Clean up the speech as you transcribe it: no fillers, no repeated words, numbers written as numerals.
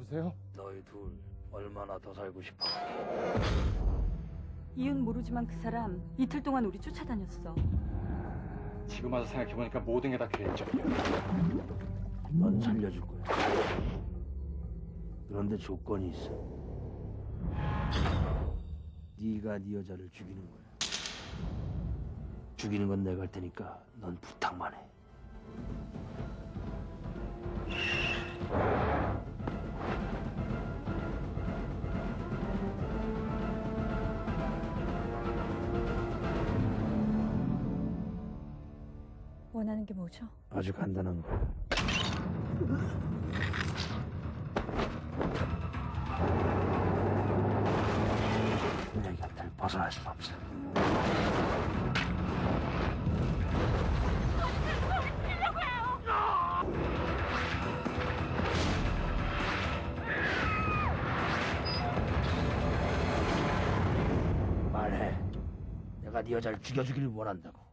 아세요? 너희 둘 얼마나 더 살고 싶어? 이유는 모르지만 그 사람 이틀 동안 우리 쫓아다녔어. 지금 와서 생각해보니까 모든 게 다 계획적이야. 넌 살려줄 거야. 그런데 조건이 있어. 네가 네 여자를 죽이는 거야. 죽이는 건 내가 할 테니까 넌 부탁만 해. 원하는 게 뭐죠? 아주 간단한 거야. 내 곁을 벗어날 수 없어. 말해. 내가 네 여자를 죽여주길 원한다고.